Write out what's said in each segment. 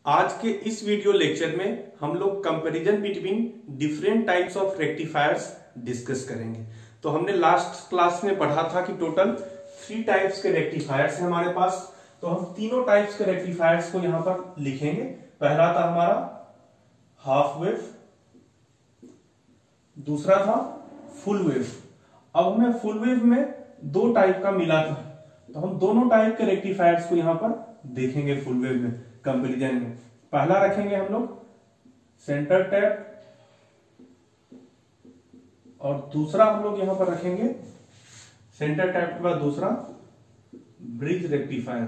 आज के इस वीडियो लेक्चर में हम लोग comparison between different types of rectifiers discuss करेंगे। तो हमने लास्ट क्लास में पढ़ा था कि टोटल 3 टाइप्स के रेक्टिफायर्स हैं हमारे पास। तो हम तीनों टाइप्स के रेक्टिफायर्स को यहां पर लिखेंगे। पहला था हमारा हाफ वेव, दूसरा था फुल वेव। अब हमें फुल वेव में 2 टाइप का मिला था, तो हम दोनों टाइप के रेक्टिफायर्स को यहां पर देखेंगे फुल वेव में कंपैरिजन में। पहला रखेंगे हम लोग सेंटर टैप और दूसरा हम लोग यहां पर रखेंगे सेंटर टैप के बाद दूसरा ब्रिज रेक्टिफायर।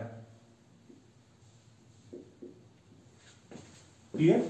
क्लियर?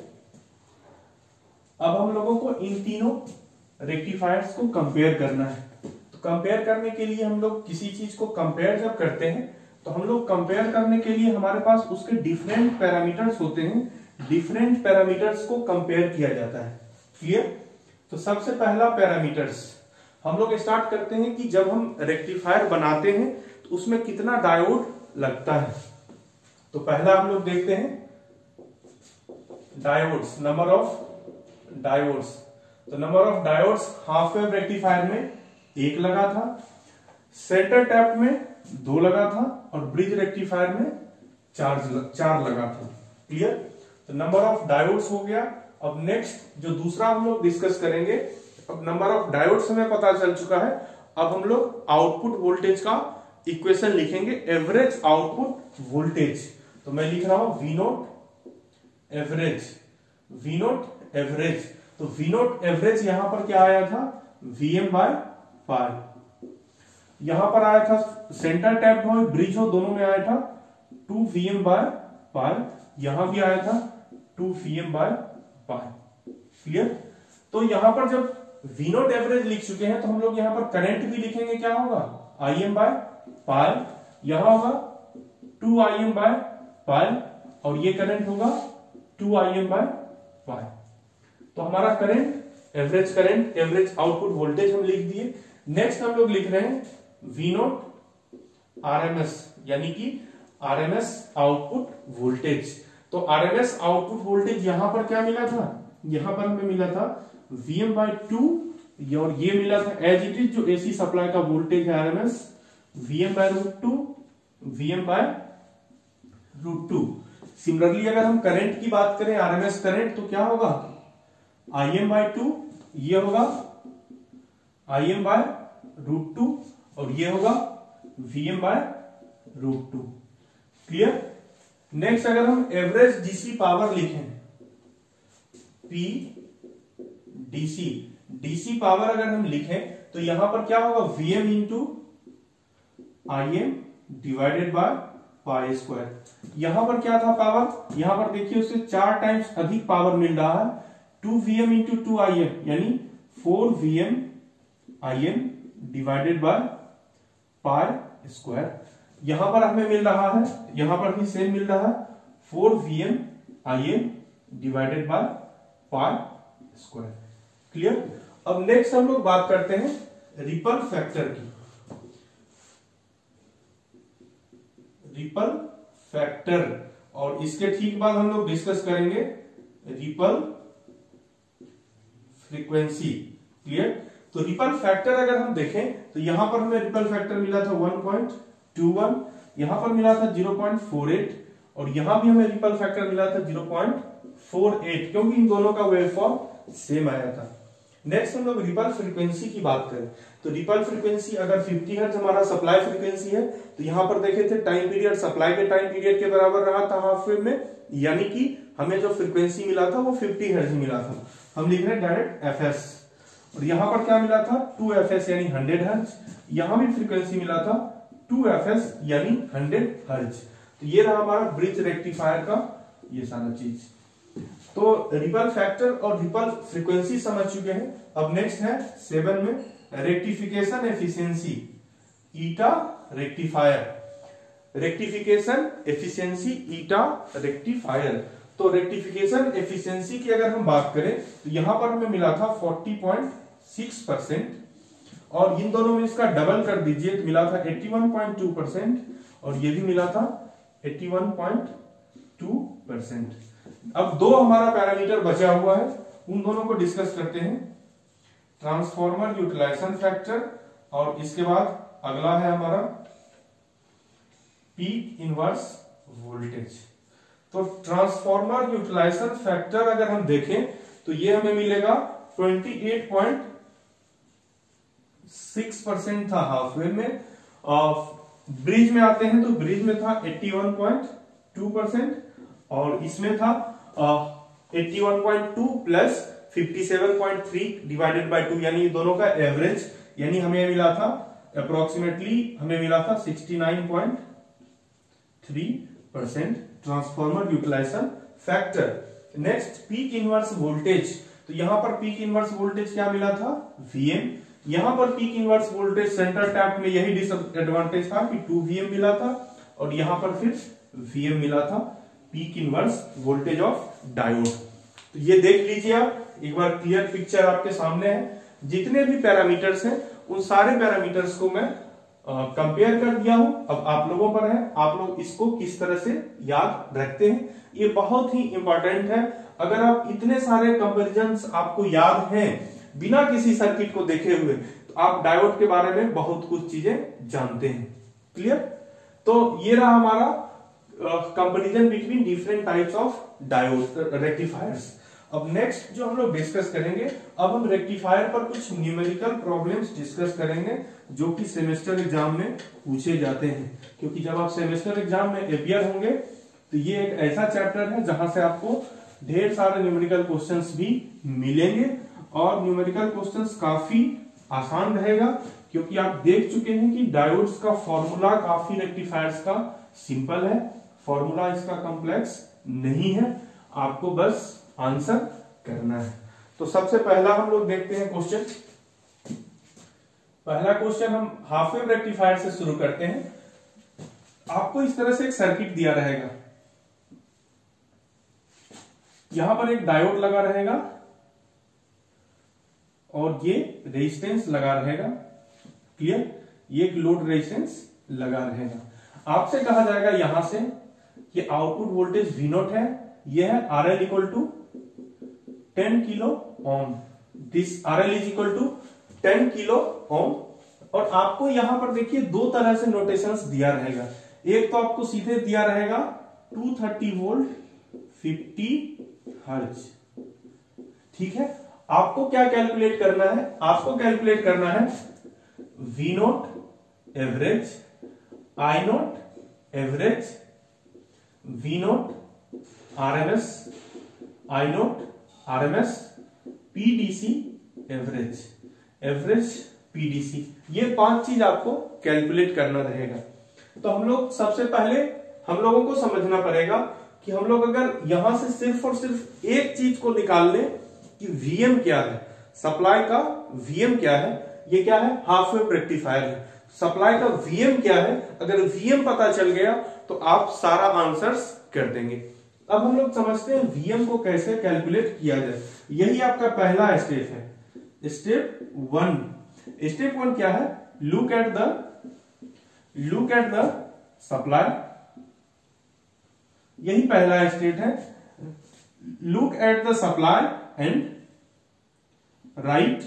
अब हम लोगों को इन तीनों रेक्टिफायर्स को कंपेयर करना है। तो कंपेयर करने के लिए हम लोग किसी चीज को कंपेयर जब करते हैं तो हम लोग कंपेयर करने के लिए हमारे पास उसके डिफरेंट पैरामीटर्स होते हैं, डिफरेंट पैरामीटर्स को कंपेयर किया जाता है। क्लियर? तो सबसे पहला पैरामीटर्स हम लोग स्टार्ट करते हैं कि जब हम रेक्टिफायर बनाते हैं तो उसमें कितना डायोड लगता है। तो पहला हम लोग देखते हैं डायोड्स, नंबर ऑफ डायोड्स। तो number of diodes half wave rectifier में 1 लगा था, सेंटर टैप में 2 लगा था और ब्रिज रेक्टिफायर में 4 लगा था। क्लियर? तो नंबर ऑफ डायोड्स हो गया। अब नेक्स्ट जो दूसरा हम लोग डिस्कस करेंगे, अब नंबर ऑफ डायोड्स हमें पता चल चुका है। अब हम लोग आउटपुट वोल्टेज का इक्वेशन लिखेंगे, एवरेज आउटपुट वोल्टेज। तो मैं लिख रहा हूं V nought average, V nought average. तो V नोट एवरेज यहां पर क्या आया था, Vm/π। यहां पर आया था सेंटर टैप हो ब्रिज हो दोनों में आया था 2 Vm/π। यहां भी आया था 2 Vm/π। क्लियर? तो यहां पर जब V नोट एवरेज लिख चुके हैं तो हम लोग यहां पर करंट भी लिखेंगे, क्या होगा Im/π। यहां होगा 2 Im/π और ये करंट होगा 2 Im/π। तो हमारा करंट, एवरेज आउटपुट वोल्टेज हम लिख दिए। नेक्स्ट हम लोग लिख रहे हैं V नोट RMS, यानी कि RMS आउटपुट वोल्टेज। तो RMS आउटपुट वोल्टेज यहां पर क्या मिला था, यहां पर हमें मिला था Vm/2 और ये मिला था एज इट इज जो AC सप्लाई का वोल्टेज है RMS, Vm/√2, Vm/√2। सिमिलरली अगर हम करंट की बात करें, RMS करंट, तो क्या होगा Im/2, ये होगा Im/√2 और ये होगा Vm/√2। क्लियर? नेक्स्ट अगर हम एवरेज डीसी पावर लिखें, P डीसी पावर अगर हम लिखें तो यहां पर क्या होगा Vm into Im divided by pi square. यहां पर क्या था पावर, यहां पर देखिए उससे 4 टाइम्स अधिक पावर मिल रहा है, 2 Vm इंटू 2 Im यानी 4 Vm Im divided by pi square. यहां पर हमें मिल रहा है, यहां पर भी सेम मिल रहा है 4 Vm Im divided by pi square. Clear? अब नेक्स्ट हम लोग बात करते हैं रिपल फैक्टर की। रिपल फैक्टर, और इसके ठीक बाद हम लोग डिस्कस करेंगे रिपल फ्रीक्वेंसी। क्लियर? तो रिपल फैक्टर अगर हम देखें तो यहां पर हमें रिपल फैक्टर मिला था 1.21, यहां पर मिला था 0.48 और यहां भी हमें रिपल फैक्टर मिला था 0.48, क्योंकि इन दोनों का वेवफॉर्म सेम आया था। नेक्स्ट हम लोग रिपल फ्रीक्वेंसी की बात करें तो रिपल फ्रीक्वेंसी अगर 50 हर्ट्ज हमारा सप्लाई फ्रीक्वेंसी है तो यहां पर देखे थे टाइम पीरियड सप्लाई के टाइम पीरियड के बराबर रहा था हाफ वेव में, यानी कि हमें जो फ्रीक्वेंसी मिला था वो 50 हर्ट्ज मिला था। हम लिख रहे हैं डायरेक्ट fs, और यहां पर क्या मिला था 2fs यानी 100 हर्ट्ज। यहां भी फ्रीक्वेंसी मिला था 2fs यानी 100 हर्ट्ज। तो ये रहा हमारा ब्रिज रेक्टिफायर का ये सारा चीज। तो रिपल फैक्टर और रिपल फ्रीक्वेंसी समझ चुके हैं। अब नेक्स्ट है 7 में rectification efficiency, eta rectifier. Rectification efficiency eta rectifier. तो रेक्टिफिकेशन एफिशिएंसी की अगर हम बात करें तो यहां पर हमें मिला था 40.6% और इन दोनों में इसका डबल कर दीजिए तो मिला था 81.2% और ये भी मिला था 81.2%। अब दो हमारा पैरामीटर बचा हुआ है, उन दोनों को डिस्कस करते हैं, ट्रांसफॉर्मर यूटिलाइजेशन फैक्टर और इसके बाद अगला है हमारा पीक इनवर्स वोल्टेज। तो ट्रांसफॉर्मर यूटिलाइजेशन फैक्टर अगर हम देखें तो ये हमें मिलेगा 28.6% था हाफवे में, ब्रिज में आते हैं तो ब्रिज में था 81.2% और इसमें था 81.2 प्लस 57.3 डिवाइडेड बाय 2, यानी दोनों का एवरेज, यानी हमें मिला था अप्रोक्सीमेटली हमें मिला था 69.3% transformer utilisation factor. Next peak inverse voltage, तो यहां पर पीक इनवर्स वोल्टेज क्या मिला था, Vm। यहां पर peak inverse voltage centre tap में यही डिसएडवांटेज था कि 2 Vm मिला था और यहां पर फिर Vm मिला था, peak inverse voltage of diode. तो ये देख लीजिए आप एक बार, क्लियर पिक्चर आपके सामने है। जितने भी पैरामीटर्स हैं उन सारे पैरामीटर्स को मैं कंपेयर कर दिया हूं, अब आप लोगों पर है आप लोग इसको किस तरह से याद रखते हैं। ये बहुत ही इंपॉर्टेंट है, अगर आप इतने सारे कंपैरिजंस आपको याद हैं बिना किसी सर्किट को देखे हुए तो आप डायोड के बारे में बहुत कुछ चीजें जानते हैं। क्लियर? तो ये रहा हमारा comparison between different types of diode rectifiers. अब नेक्स्ट जो हम लोग डिस्कस करेंगे, अब हम रेक्टिफायर पर कुछ न्यूमेरिकल प्रॉब्लम्स डिस्कस करेंगे जो कि सेमेस्टर एग्जाम में पूछे जाते हैं, क्योंकि जब आप सेमेस्टर एग्जाम में अपियर होंगे तो ये एक ऐसा चैप्टर है जहां से आपको ढेर सारे न्यूमेरिकल क्वेश्चंस भी मिलेंगे और न्यूमेरिकल क्वेश्चंस काफी आसान रहेगा, क्योंकि आप देख चुके हैं कि डायोड्स का फॉर्मूला काफी रेक्टिफायर्स का सिंपल है, फॉर्मूला इसका कॉम्प्लेक्स नहीं है, आपको बस आंसर करना है। तो सबसे पहला हम लोग देखते हैं क्वेश्चन। पहला क्वेश्चन हम हाफ वेव रेक्टिफायर से शुरू करते हैं। आपको इस तरह से एक सर्किट दिया रहेगा, यहां पर एक डायोड लगा रहेगा और ये रेजिस्टेंस लगा रहेगा। क्लियर? ये एक लोड रेजिस्टेंस लगा रहेगा। आपसे कहा जाएगा यहां से कि आउटपुट वोल्टेज V0 है, यह है RL equal to 10 kilo ohm, this RL is equal to 10 kilo ohm. और आपको यहां पर देखिए दो तरह से नोटेशंस दिया रहेगा, एक तो आपको सीधे दिया रहेगा 230 वोल्ट 50 हर्ट्ज। ठीक है, आपको क्या कैलकुलेट करना है, आपको कैलकुलेट करना है V0 average, I0 average, V0 RMS, I0 RMS, PDC average, average PDC, ये 5 चीज आपको कैलकुलेट करना रहेगा। तो हम लोग सबसे पहले हम लोगों को समझना पड़ेगा कि हम लोग अगर यहां से सिर्फ और सिर्फ एक चीज को निकाल लें कि Vm क्या है, सप्लाई का Vm क्या है, ये क्या है, हाफ वेव रेक्टिफायर है, सप्लाई का Vm क्या है, अगर Vm पता चल गया तो आप सारा आंसर्स कर देंगे। अब हम लोग समझते हैं Vm को कैसे कैलकुलेट किया जाए, यही आपका पहला स्टेप है। स्टेप 1, स्टेप 1 क्या है, लुक एट द सप्लाई, यही पहला स्टेप है। Look at the supply and write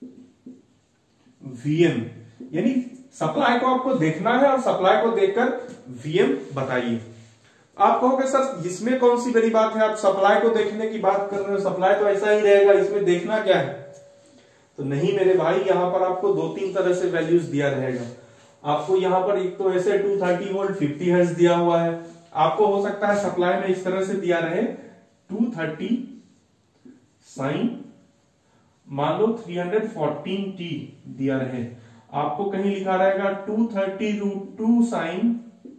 Vm, यानी सप्लाई को आपको देखना है और सप्लाई को देखकर Vm बताइए। आप कहोगे सर इसमें कौन सी बड़ी बात है, आप सप्लाई को देखने की बात कर रहे हो, सप्लाई तो ऐसा ही रहेगा, इसमें देखना क्या है। तो नहीं मेरे भाई, यहां पर आपको 2-3 तरह से वैल्यूज दिया रहेगा। आपको यहां पर एक तो ऐसे 230 वोल्ट 50 हर्ट्ज दिया हुआ है, आपको हो सकता है सप्लाई में इस तरह से दिया रहे 230 साइन मान लो 314t दिया रहे, आपको कहीं लिखा रहेगा 230√2 साइन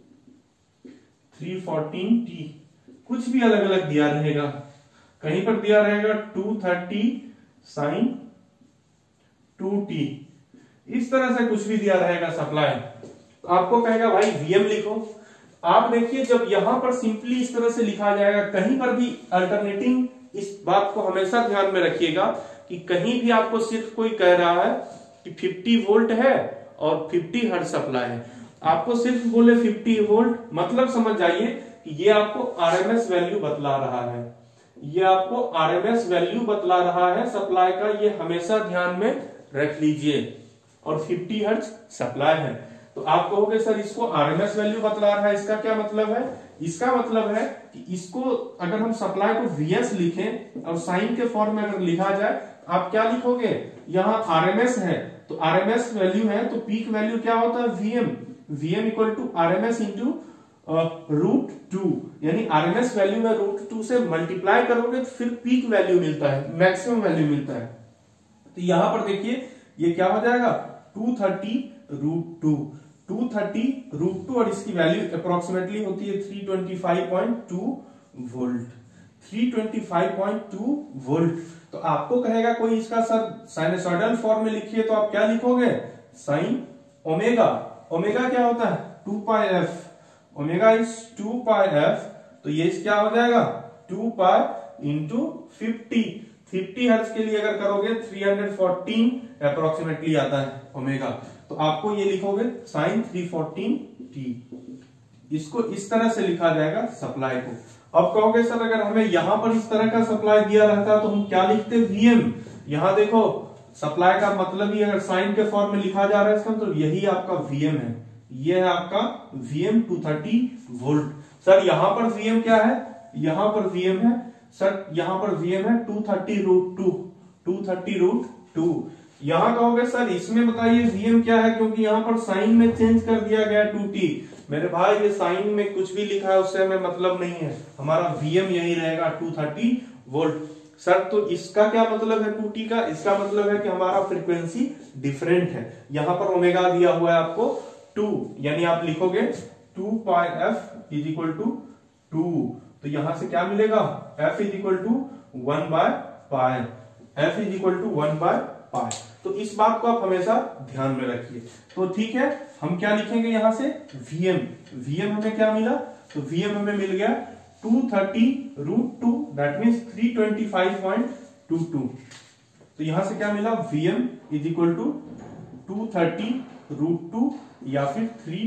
314t, कुछ भी अलग अलग दिया रहेगा। कहीं पर दिया रहेगा 230 साइन 2t, इस तरह से कुछ भी दिया रहेगा सप्लाई। आपको कहेगा भाई Vm लिखो। आप देखिए जब यहां पर सिंपली इस तरह से लिखा जाएगा, कहीं पर भी अल्टरनेटिंग, इस बात को हमेशा ध्यान में रखिएगा कि कहीं भी आपको सिर्फ कोई कह रहा है कि 50 वोल्ट है और 50 हर्ट्ज सप्लाई है, आपको सिर्फ बोले 50 वोल्ट, मतलब समझ जाइए कि ये आपको आरएमएस वैल्यू बतला रहा है। ये आपको आरएमएस वैल्यू बतला रहा है सप्लाई का, ये हमेशा ध्यान में रख लीजिए। और 50 हर्ट्ज सप्लाई है। तो आप कहोगे सर इसको आरएमएस वैल्यू बतला रहा है, इसका क्या मतलब है? इसका मतलब है कि इसको अगर हम सप्लाई को वीएस लिखें और साइन के फॉर्म में अगर लिखा जाए, आप क्या लिखोगे? यहाँ आरएमएस है तो आरएमएस वैल्यू है तो पीक वैल्यू क्या होता है? VM. VM equal to RMS into √2, यानी आरएमएस वैल्यू में √2 से मल्टीप्लाई करोगे तो फिर पीक वैल्यू मिलता है, मैक्सिमम वैल्यू मिलता है। तो यहां पर देखिए ये क्या हो जाएगा? 230 √2 और इसकी वैल्यू अप्रोक्सीमेटली होती है 325.2 वोल्ट। 325.2 वोल्ट। तो आपको कहेगा कोई इसका सर साइनसॉइडल फॉर्म में लिखिए, तो आप क्या लिखोगे? Sine omega. ओमेगा क्या होता है? 2 pi F. Omega is 2 pi F, तो ये क्या हो जाएगा? 2 पाई इंटू 50 हर्ट्ज के लिए अगर करोगे 314 अप्रोक्सीमेटली आता है ओमेगा। तो आपको ये लिखोगे साइन 314t। इसको इस तरह से लिखा जाएगा सप्लाई को। अब कहोगे सर अगर हमें यहां पर इस तरह का सप्लाई दिया रहता तो हम क्या लिखते? वीएम। यहां देखो सप्लाई का मतलब ही अगर साइन के फॉर्म में लिखा जा रहा है इसका तो यही आपका वीएम है। ये है आपका वीएम 230 वोल्ट। सर यहां पर वीएम क्या है? यहां पर वीएम है सर, यहां पर वीएम है 230 √2। यहां कहोगे सर इसमें बताइए वीएम क्या है, क्योंकि यहां पर साइन में चेंज कर दिया गया 2t। मेरे भाई ये साइन में कुछ भी लिखा है उससे हमें मतलब नहीं है, हमारा वीएम यही रहेगा 230 वोल्ट। सर तो इसका क्या मतलब है 2t का? इसका मतलब है कि हमारा फ्रीक्वेंसी डिफरेंट है। यहां पर ओमेगा दिया हुआ है आपको 2, यानी आप लिखोगे 2 pi F is equal to 2। तो यहां से क्या मिलेगा? f is equal to 1 by pi. f is equal to 1 by pi. तो इस बात को आप हमेशा ध्यान में रखिए। तो ठीक है, हम क्या लिखेंगे यहां से? वीएम। वीएम हमें क्या मिला? तो वीएम हमें मिल गया 230 √2, दैट मीन्स 325.22। तो यहां से क्या मिला? वीएम इज इक्वल टू 230 √2 या फिर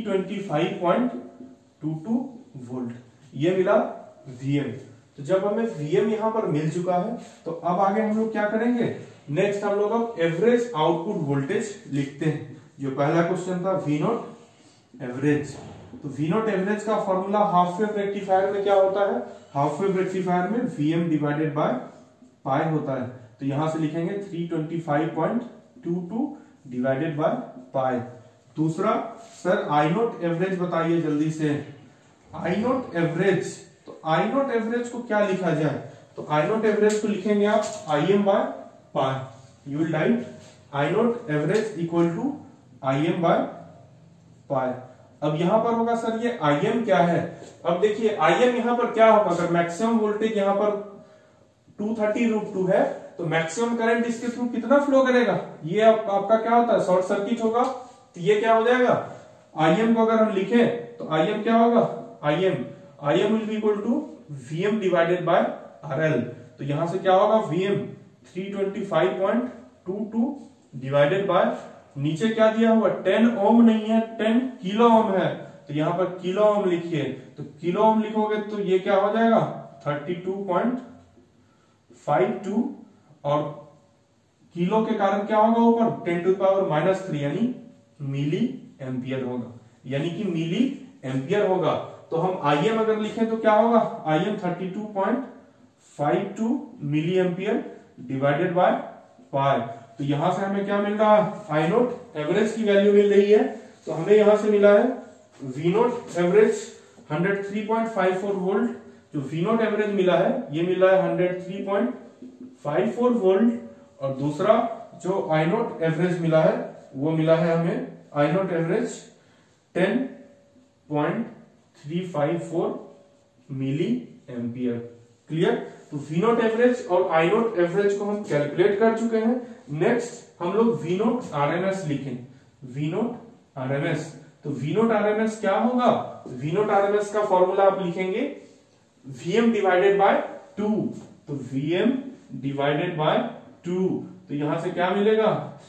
325.22 वोल्ट। ये मिला वीएम। तो जब हमें वीएम यहां पर मिल चुका है तो अब आगे हम लोग क्या करेंगे? नेक्स्ट हम लोग अब एवरेज आउटपुट वोल्टेज लिखते हैं। जो पहला क्वेश्चन था वी नॉट एवरेज। तो वी नॉट एवरेज का फॉर्मूला हाफ वेव रेक्टिफायर में क्या होता है? हाफ वेव रेक्टिफायर में वीएम डिवाइडेड बाय पाई होता है। तो यहां से लिखेंगे 325.22 डिवाइडेड बाय पाई। दूसरा सर आई नॉट एवरेज बताइए जल्दी से। आई नॉट एवरेज, तो आई नॉट एवरेज को क्या लिखा जाए? तो आई नॉट एवरेज को लिखेंगे आप Im by pi. You will write I nought average equal to Im by pi. अब यहां पर होगा सर ये Im क्या है? अब देखिए Im यहां पर क्या होगा? अगर मैक्सिमम वोल्टेज यहां पर 230 √2 है तो मैक्सिमम करंट इसके थ्रू कितना फ्लो करेगा? ये आपका क्या होता है? शॉर्ट सर्किट होगा। तो ये क्या हो जाएगा? Im को अगर हम लिखें तो Im क्या होगा? Im will be equal to Vm divided by RL। तो यहां से क्या होगा? Vm 325.22 डिवाइडेड बाय, नीचे क्या दिया हुआ? 10 ओम नहीं है, 10 किलो ओम है। तो यहां पर किलो ओम लिखिए। तो किलो ओम लिखोगे तो ये क्या हो जाएगा? 32.52 और किलो के कारण क्या होगा ऊपर? 10⁻³ यानी मिली एम्पियर होगा, यानी कि मिली एम्पियर होगा। तो हम Im अगर लिखें तो क्या होगा? Im 32.52 milli ampere divided by pi. तो यहां से हमें क्या मिल रहा है? आई नोट एवरेज की वैल्यू मिल रही है। तो हमें यहां से मिला है वी नोट एवरेज 103.54 वोल्ट। जो वी नोट एवरेज मिला है ये मिला है 103.54 वोल्ट। और दूसरा जो आई नोट एवरेज मिला है वो मिला है हमें I nought average 10.354 milli ampere. Clear? तो वी नोट एवरेज और आई नोट एवरेज को हम कैलकुलेट कर चुके हैं। नेक्स्ट हम लोग वी नोट आरएमएस लिखें। वी नोट आरएमएस, तो वी नोट आरएमएस क्या होगा? वी नोट आरएमएस का फॉर्मूला आप लिखेंगे Vm डिवाइडेड बाय 2। तो Vm डिवाइडेड बाय 2, तो यहां से क्या मिलेगा?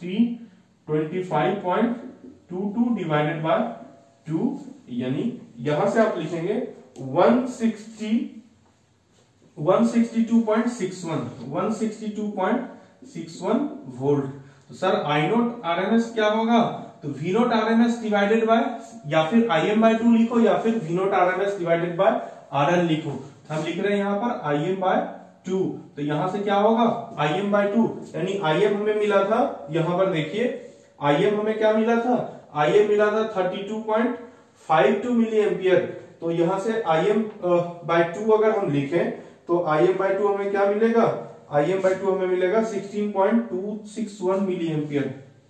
325.22 डिवाइडेड बाय 2, यानी यहां से आप लिखेंगे 160 162.61 वोल्ट। तो सर आई नोट आरएमएस क्या होगा, तो we nought RMS divided by, या फिर IM/2 लिखो या फिर V nought RMS divided by RL लिखो। हम लिख रहे हैं यहाँ पर IM/2, तो यहां से क्या होगा IM/2, यानी IM हमें मिला था, यहां पर देखिए IM हमें क्या मिला था, IM मिला था 32.52 मिली एम्पियर। तो यहां से IM/2 अगर हम लिखें तो IM/2 हमें क्या मिलेगा, IM/2 हमें मिलेगा 16.261 मिली एम्पियर,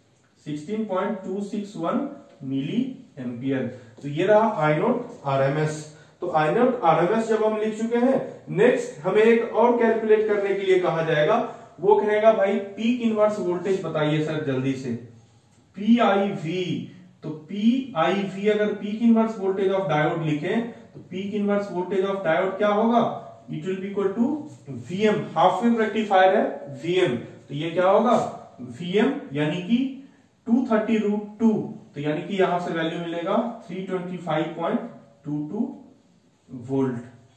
16.261 मिली एम्पियर। तो ये रहा आई नोट आरएमएस। तो आई नोट आरएमएस जब हम लिख चुके हैं, नेक्स्ट हमें एक और कैलकुलेट करने के लिए कहा जाएगा, वो कहेगा भाई पीक इनवर्स वोल्टेज बताइए सर जल्दी से, PIV। तो PIV अगर peak inverse voltage of diode लिखें तो peak inverse voltage of diode क्या होगा, it will be equal to VM, half wave rectifier है VM, तो ये क्या होगा VM यानी कि 230√2, तो यानी कि यहां से वैल्यू मिलेगा 325.22 वोल्ट,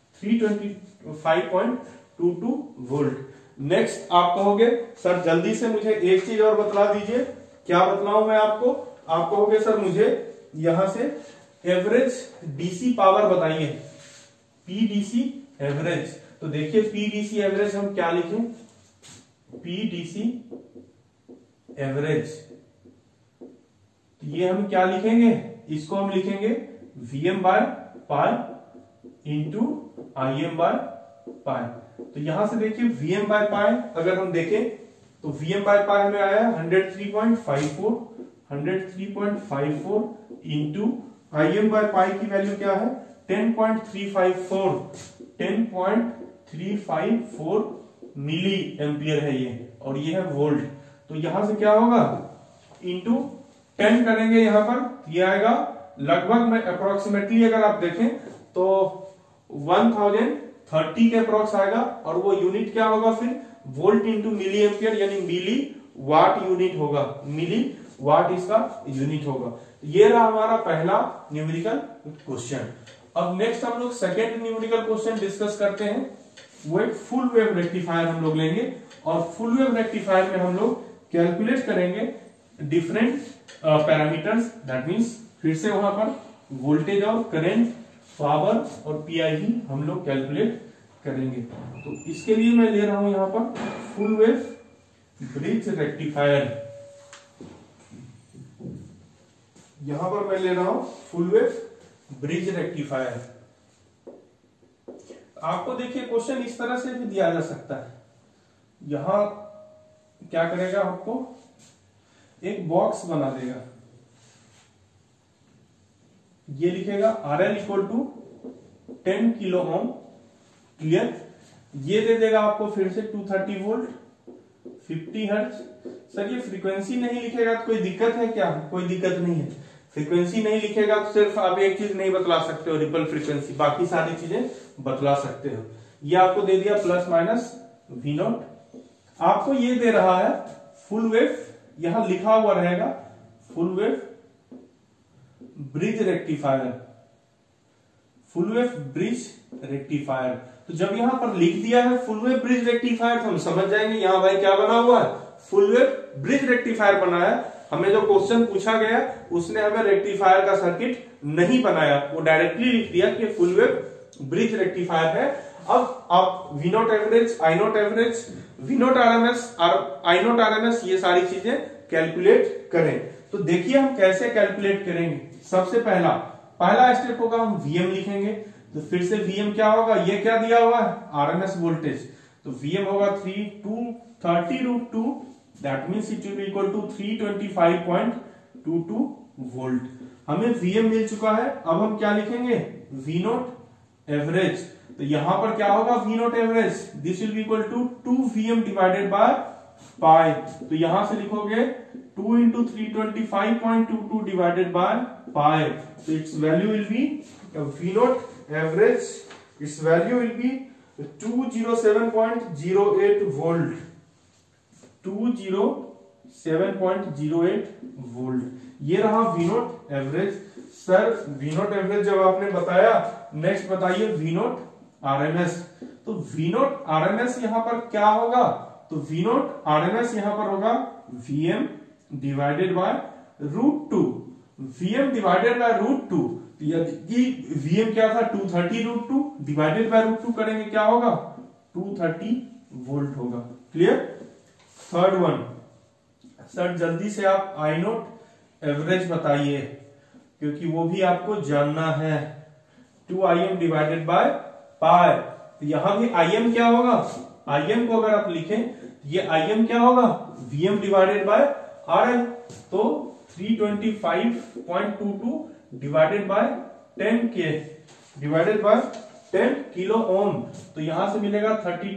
325.22 वोल्ट। नेक्स्ट आप कहोगे सर जल्दी से मुझे एक चीज और बतला दीजिए, क्या बतलाऊं मैं आपको, आप कहोगे सर मुझे यहां से एवरेज डीसी पावर बताइए, PDC एवरेज। तो देखिए PDC एवरेज हम क्या लिखें, PDC एवरेज, तो ये हम क्या लिखेंगे, इसको हम लिखेंगे VM/पाई इंटू IM/पाई। तो यहां से देखिए VM/पाई अगर हम देखें तो VM/पाई हमें आया 103.54 इंटू IM/पाई की वैल्यू क्या है 10.354 मिली एम्पियर है ये, और ये है वोल्ट। तो यहां से क्या होगा इंटू 10 करेंगे, यहां पर ये आएगा लगभग में अप्रोक्सीमेटली अगर आप देखें तो 1030 के अप्रोक्स आएगा, और वो यूनिट क्या होगा फिर वोल्ट इंटू मिली एम्पियर, यानी मिली वाट यूनिट होगा, मिली वाट इसका यूनिट होगा। ये रहा हमारा पहला न्यूमेरिकल क्वेश्चन। अब नेक्स्ट हम लोग सेकेंड न्यूमेरिकल क्वेश्चन डिस्कस करते हैं, वो एक फुल वेव रेक्टिफायर हम लोग लेंगे, और फुल वेव रेक्टिफायर में हम लोग कैलकुलेट करेंगे डिफरेंट पैरामीटर्स, दैट मीन्स फिर से वहां पर वोल्टेज और करंट, पावर और PIV हम लोग कैलकुलेट करेंगे। तो इसके लिए मैं ले रहा हूं यहां पर फुल वेव ब्रिज रेक्टिफायर, यहां पर मैं ले रहा हूं फुल वेव ब्रिज रेक्टिफायर। आपको देखिए क्वेश्चन इस तरह से भी दिया जा सकता है, यहां क्या करेगा, आपको एक बॉक्स बना देगा, ये लिखेगा RL equal to 10 kilo ohm, clear. ये दे देगा आपको फिर से 230 वोल्ट 50 हर्ट्ज। सर ये फ्रीक्वेंसी नहीं लिखेगा तो कोई दिक्कत है क्या, कोई दिक्कत नहीं है, फ्रीक्वेंसी नहीं लिखेगा तो सिर्फ आप एक चीज नहीं बतला सकते हो रिपल फ्रीक्वेंसी, बाकी सारी चीजें बतला सकते हो। ये आपको दे दिया प्लस माइनस V0, आपको ये दे रहा है फुल वेव, यहां लिखा हुआ रहेगा full wave bridge rectifier, full wave bridge rectifier. तो जब यहां पर लिख दिया है फुल वेव ब्रिज रेक्टिफायर तो हम समझ जाएंगे यहां भाई क्या बना हुआ है, फुल वेव ब्रिज रेक्टिफायर बनाया। हमें जो क्वेश्चन पूछा गया उसने हमें रेक्टिफायर का सर्किट नहीं बनाया, वो डायरेक्टली लिख दिया कि फुल वेव ब्रिज रेक्टिफायर है। अब आप V0 average, I nought average, V0 RMS और I नोट RMS ये सारी चीजें कैलकुलेट करें। तो देखिए हम कैसे कैलकुलेट करेंगे। सबसे पहला स्टेप होगा हम VM लिखेंगे, तो फिर से VM क्या होगा, ये क्या दिया हुआ है RMS वोल्टेज, तो VM होगा 330√2, that means it will be equal to 325.22 volt. हमें VM मिल चुका है, अब हम क्या लिखेंगे V0 एवरेज। तो यहां पर क्या होगा V0 average, this will be equal to 2VM divided by pi. तो यहां से लिखोगे 2 into 325.22 divided by pi. So its value will be V0 average. Its value will be 207.08 volt. 207.08 volt. ये रहा V0 average. Sir V0 average जब आपने बताया, next बताइए V0 RMS। तो V नॉट RMS यहां पर क्या होगा, तो V नॉट RMS यहां पर होगा Vm divided by √2, Vm divided by √2। यदि Vm क्या था 230 √2 डिवाइडेड बाय √2 करेंगे क्या होगा 230 वोल्ट होगा। क्लियर। थर्ड वन, सर जल्दी से आप आई नोट एवरेज बताइए क्योंकि वो भी आपको जानना है। 2Im डिवाइडेड बाय पाई, तो यहां भी Im क्या होगा, Im को अगर आप लिखें ये Im क्या होगा Vm डिवाइडेड बाय RL, तो 325.22 divided by 10K divided by 10 kilo ohm, तो यहां से मिलेगा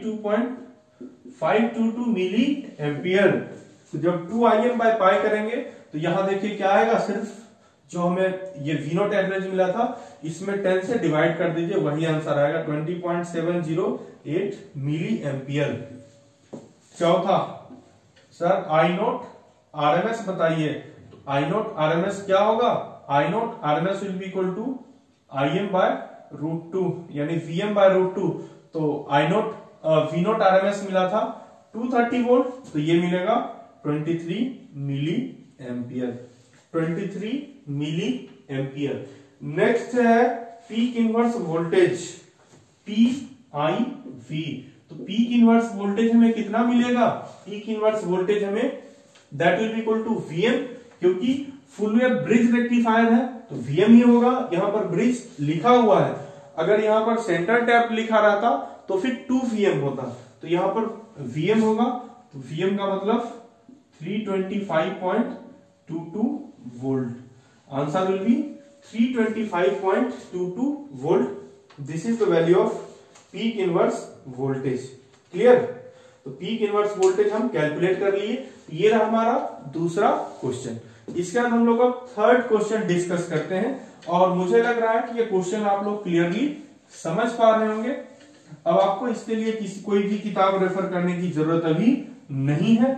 32.522 मिली एम्पियर। तो जब 2Im बाय पाई करेंगे तो यहां देखिए क्या आएगा, सिर्फ जो हमें ये V नॉट एवरेज मिला था इसमें 10 से डिवाइड कर दीजिए, वही आंसर आएगा 20.708 मिली एम्पियर। चौथा, सर आई नोट RMS बताइए, तो आई नोट RMS क्या होगा, I nought RMS will be equal to Im by √2 यानी Vm बाय √2। तो V नोट RMS मिला था 230 वोल्ट, तो ये मिलेगा 23 milli ampere, 23 milli ampere. Next है पीक इनवर्स वोल्टेज PIV, तो पीक इनवर्स वोल्टेज हमें कितना मिलेगा, पीक इनवर्स वोल्टेज हमें that will be equal to Vm, क्योंकि फुल वेव ब्रिज रेक्टिफायर है तो Vm ही होगा, यहां पर ब्रिज लिखा हुआ है, अगर यहां पर सेंटर टैप लिखा रहता तो फिर 2Vm होता, तो यहां पर Vm होगा, तो Vm का मतलब 325.22 volt, answer will be 325.22 volt. This is the value of peak inverse voltage. Clear. तो पीक इनवर्स वोल्टेज हम कैलकुलेट कर लिए। ये रहा हमारा दूसरा क्वेश्चन। इसके बाद हम लोग अब थर्ड क्वेश्चन डिस्कस करते हैं, और मुझे लग रहा है कि ये क्वेश्चन आप लोग क्लियरली समझ पा रहे होंगे। अब आपको इसके लिए कोई भी किताब रेफर करने की जरूरत अभी नहीं है।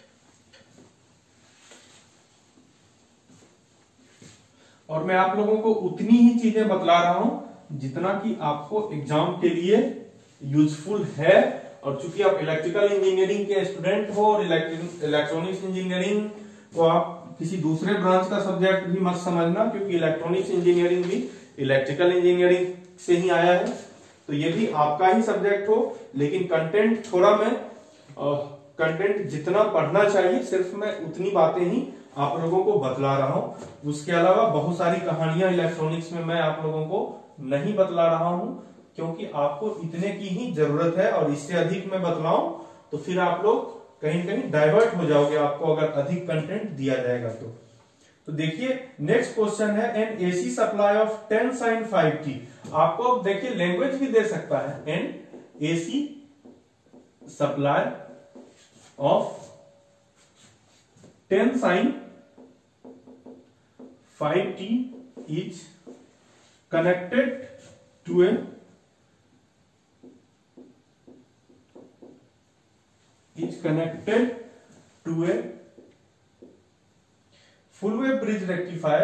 और मैं आप लोगों को उतनी ही चीजें बतला रहा हूं जितना कि आपको एग्जाम के लिए यूजफुल है। और चूंकि आप इलेक्ट्रिकल इंजीनियरिंग के स्टूडेंट हो और इलेक्ट्रॉनिक्स इंजीनियरिंग को आप किसी दूसरे ब्रांच का सब्जेक्ट भी मत समझना, क्योंकि इलेक्ट्रॉनिक्स इंजीनियरिंग भी इलेक्ट्रिकल इंजीनियरिंग से ही आया है, तो ये भी आपका ही सब्जेक्ट हो। लेकिन कंटेंट थोड़ा मैं कंटेंट जितना पढ़ना चाहिए सिर्फ मैं उतनी बातें ही आप लोगों को बतला रहा हूं। उसके अलावा बहुत सारी कहानियां इलेक्ट्रॉनिक्स में मैं आप लोगों को नहीं बतला रहा हूं, क्योंकि आपको इतने की ही जरूरत है। और इससे अधिक मैं बतलाऊं तो फिर आप लोग कहीं कहीं डाइवर्ट हो जाओगे, आपको अगर अधिक कंटेंट दिया जाएगा तो देखिए नेक्स्ट क्वेश्चन है an AC supply of 10 sin 5t। आपको अब देखिए लैंग्वेज भी दे सकता है, an AC supply of 10 sin 5t is connected to a full wave bridge rectifier,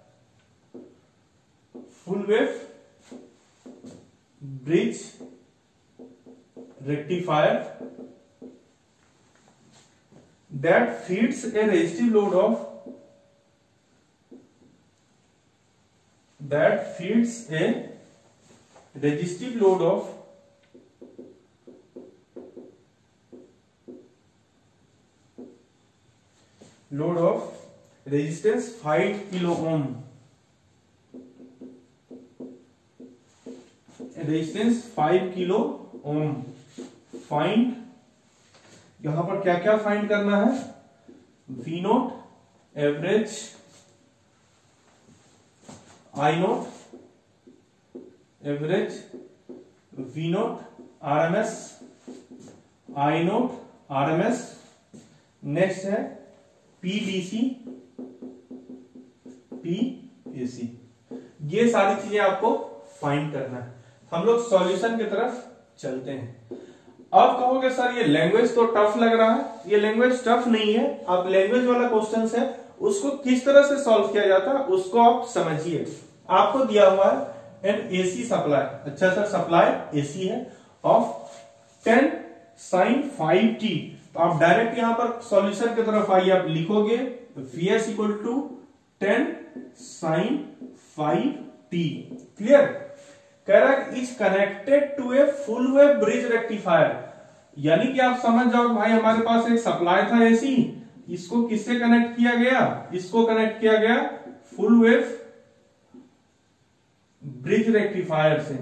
full wave bridge rectifier that feeds a resistive load of resistance 5 kilo ohm, resistance 5 kilo ohm. Find, यहां पर क्या क्या find करना है, V nought average, I nought average, V nought RMS, I nought RMS। Next है PDC, PAC। ये सारी चीजें आपको फाइंड करना है। हम लोग सॉल्यूशन की तरफ चलते हैं। अब कहोगे सर ये लैंग्वेज तो टफ लग रहा है, ये लैंग्वेज टफ नहीं है। आप लैंग्वेज वाला क्वेश्चन है उसको किस तरह से सॉल्व किया जाता है उसको आप समझिए। आपको दिया हुआ है एन एसी सप्लाई, अच्छा सर सप्लाई एसी है ऑफ 10 sin 5t। तो आप डायरेक्ट यहां पर सॉल्यूशन की तरफ आइए, आप लिखोगे Vs equal to 10 sin 5t। Clear? कह रहा है is connected to a full wave bridge rectifier, यानी कि आप समझ जाओ भाई हमारे पास एक सप्लाई था एसी, इसको किससे कनेक्ट किया गया, इसको कनेक्ट किया गया फुल वेव ब्रिज रेक्टिफायर से,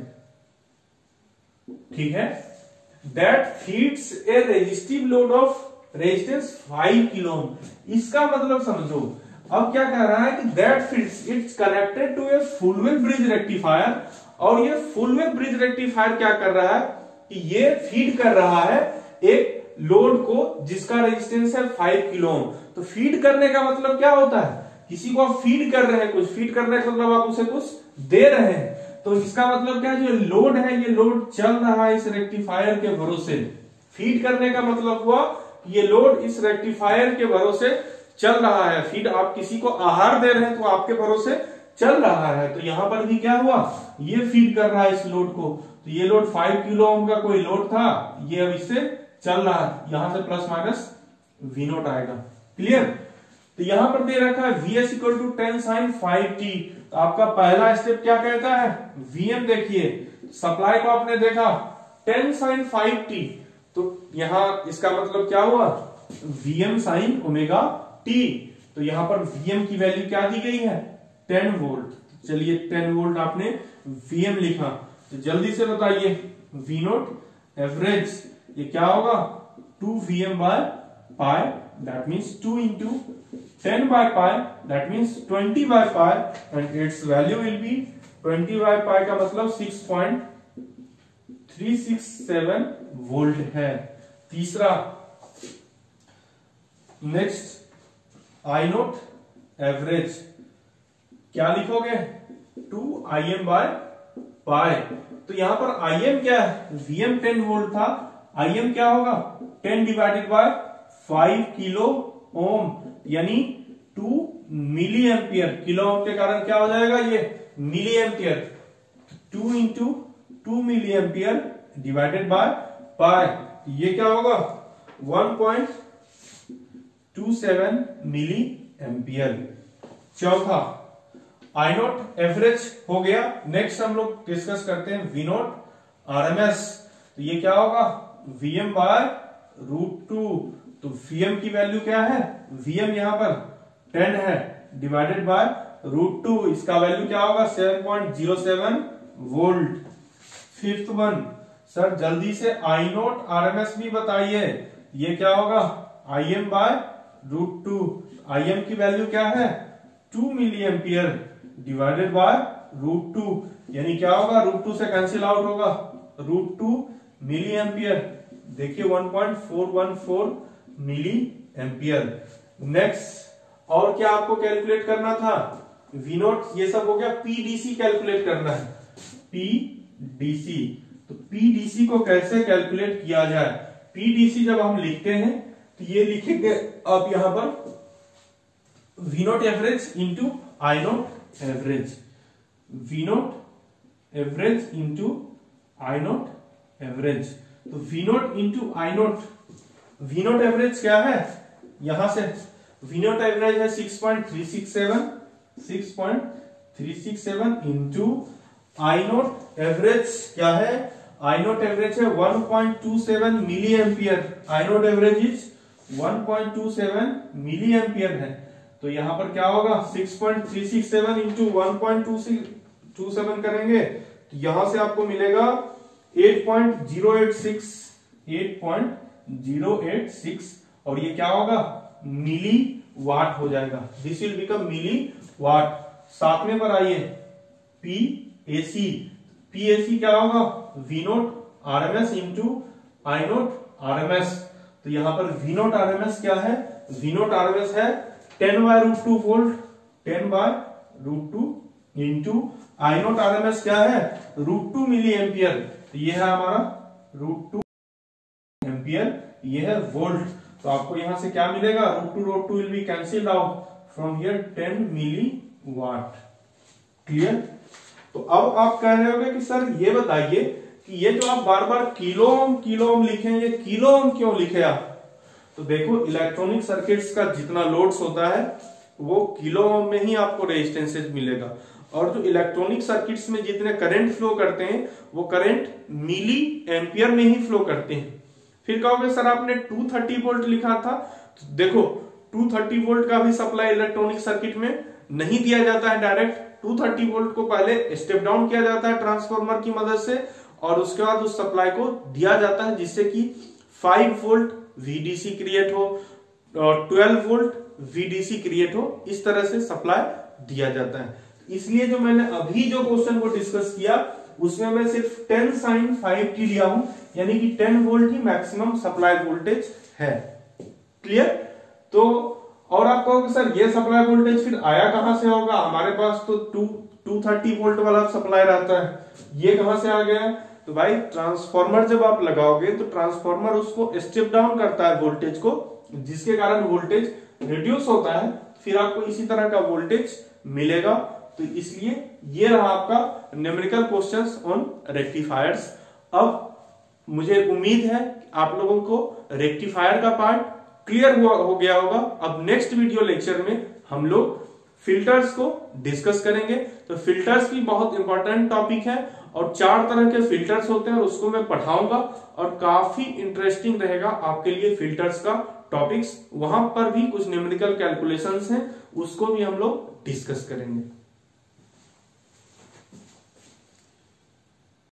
ठीक है। That feeds a resistive load of resistance 5 kilo ohm. इसका मतलब समझो, अब क्या कह रहा है कि that feeds it's connected to a full wave bridge rectifier, और ये फुल वेव ब्रिज रेक्टिफायर क्या कर रहा है कि ये फीड कर रहा है एक लोड को जिसका रेजिस्टेंस है 5 किलो ओम। तो फीड करने का मतलब क्या होता है, किसी को आप फीड कर रहे हैं, कुछ फीड करने का मतलब आप उसे कुछ दे रहे हैं। तो इसका मतलब क्या है, जो लोड है ये लोड चल रहा है इस रेक्टिफायर के भरोसे। फीड करने का मतलब हुआ ये लोड इस रेक्टिफायर के भरोसे चल रहा है। फीड, आप किसी को आहार दे रहे हैं तो आपके भरोसे चल रहा है। तो यहां पर भी क्या हुआ, ये फीड कर रहा है इस लोड को। तो ये लोड 5 किलो ओम का कोई लोड था, ये अब इससे चल रहा है, यहां से प्लस माइनस वी नोट आएगा। क्लियर? तो यहां पर दे रखा है Vs equal to 10 sin 5t। तो आपका पहला स्टेप क्या कहता है, Vm देखिए, सप्लाई को आपने देखा 10 sin 5t, तो यहां इसका मतलब क्या हुआ, Vm sin ओमेगा t। तो यहां पर Vm की वैल्यू क्या दी गई है, 10 वोल्ट। चलिए 10 वोल्ट आपने Vm लिखा, तो जल्दी से बताइए V नोट एवरेज ये क्या होगा, 2 Vm by pi, that means 2 into 10 by pi, that means 20 by pi, and its value will be 20 by pi का मतलब 6.367 वोल्ट है। तीसरा, नेक्स्ट आई नोट एवरेज क्या लिखोगे, 2 Im by pi। तो यहां पर Im क्या है, Vm 10 वोल्ट था, Im क्या होगा 10 डिवाइडेड बाय 5 किलो ओम, यानी 2 मिली एम्पियर। किलो ओम के कारण क्या हो जाएगा, ये milli ampere, 2 into 2 milli ampere divided by pi, ये क्या होगा 1.27 मिली एम्पियर। चौथा, आई नोट एवरेज हो गया। नेक्स्ट हम लोग डिस्कस करते हैं वी नोट आरएमएस। तो ये क्या होगा, Vm बाय √2। तो Vm की वैल्यू क्या है, Vm यहां पर 10 है, डिवाइडेड बाय √2, इसका वैल्यू क्या होगा 7.07 वोल्ट। फिफ्थ वन, सर जल्दी से आई नोट आरएमएस भी बताइए, ये क्या होगा Im बाय √2। Im की वैल्यू क्या है 2 मिली एम्पियर डिवाइडेड बाय √2, यानी क्या होगा, √2 से कैंसिल आउट होगा, √2 मिली एम्पियर, देखिए 1.414 मिली एम्पियर। नेक्स्ट, और क्या आपको कैलकुलेट करना था, वी नोट ये सब हो गया, पीडीसी कैलकुलेट करना है, पीडीसी। तो पीडीसी को कैसे कैलकुलेट किया जाए, पीडीसी जब हम लिखते हैं तो ये लिखेंगे आप यहां पर वी नोट एवरेज इंटू आई nought average, V nought average into आई नोट एवरेज। तो वी नोट इंटू आई नोट, वी नोट एवरेज क्या है, यहां से वी नोट एवरेज है 6.367 इंटू आई नोट एवरेज क्या है, आई नोट एवरेज है 1.27 milli ampere, I nought average is 1.27 milli ampere है। तो यहां पर क्या होगा 6.367 इंटू 1.27 करेंगे तो यहां से आपको मिलेगा 8.086 और ये क्या होगा मिली वाट हो जाएगा, this will become milli watt. सातवें पर आइए पीएसी, पीएसी क्या होगा वी नोट आरएमएस इंटू आई नोट आरएमएस। तो यहां पर वी नोट आरएमएस क्या है, वी नोट आरएमएस है 10/√2 वोल्ट, 10/√2 इंटू आई नोट आरएमएस क्या है √2 मिली एम्पियर। तो ये है हमारा √2 एम्पियर, ये है वोल्ट। तो आपको यहां से क्या मिलेगा, √2 will be cancelled out from here 10 milli watt. Clear? तो अब आप कह रहे होगे कि सर ये बताइए कि ये जो आप बार बार किलो ओम लिखे, ये किलो ओम क्यों लिखे आप? तो देखो इलेक्ट्रॉनिक सर्किट्स का जितना लोड्स होता है वो किलो ओम में ही आपको रेजिस्टेंसेज मिलेगा, और जो इलेक्ट्रॉनिक सर्किट्स में जितने करंट फ्लो करते हैं वो करंट मिली एम्पियर में ही फ्लो करते हैं। फिर कहोगे सर आपने 230 वोल्ट लिखा था, तो देखो 230 वोल्ट का भी सप्लाई इलेक्ट्रॉनिक सर्किट में नहीं दिया जाता है डायरेक्ट। 230 वोल्ट को पहले स्टेप डाउन किया जाता है ट्रांसफार्मर की मदद से, और उसके बाद उस सप्लाई को दिया जाता है जिससे कि 5 वोल्ट VDC क्रिएट हो और 12 वोल्ट VDC क्रिएट हो, इस तरह से सप्लाई दिया जाता है। इसलिए जो मैंने अभी जो क्वेश्चन को डिस्कस किया उसमें मैं सिर्फ 10 sin 5t लिया हूं, यानी कि 10 वोल्ट ही मैक्सिमम सप्लाई वोल्टेज है। क्लियर? तो और आप कहोगे सर ये सप्लाई वोल्टेज फिर आया कहां से होगा, हमारे पास तो 230 वोल्ट वाला सप्लाई रहता है, ये कहां से आ गया? तो भाई ट्रांसफार्मर जब आप लगाओगे तो ट्रांसफार्मर उसको स्टेप डाउन करता है वोल्टेज को, जिसके कारण वोल्टेज रिड्यूस होता है, फिर आपको इसी तरह का वोल्टेज मिलेगा। तो इसलिए ये रहा आपका न्यूमेरिकल क्वेश्चंस ऑन रेक्टिफायर्स। अब मुझे उम्मीद है आप लोगों को रेक्टिफायर का पार्ट क्लियर हो गया होगा। अब नेक्स्ट वीडियो लेक्चर में हम लोग फिल्टर्स को डिस्कस करेंगे। तो फिल्टर्स भी बहुत इंपॉर्टेंट टॉपिक है और 4 तरह के फिल्टर्स होते हैं और उसको मैं पढ़ाऊंगा और काफी इंटरेस्टिंग रहेगा आपके लिए फिल्टर्स का टॉपिक्स। वहां पर भी कुछ न्यूमेरिकल कैलकुलेशंस हैं, उसको भी हम लोग डिस्कस करेंगे।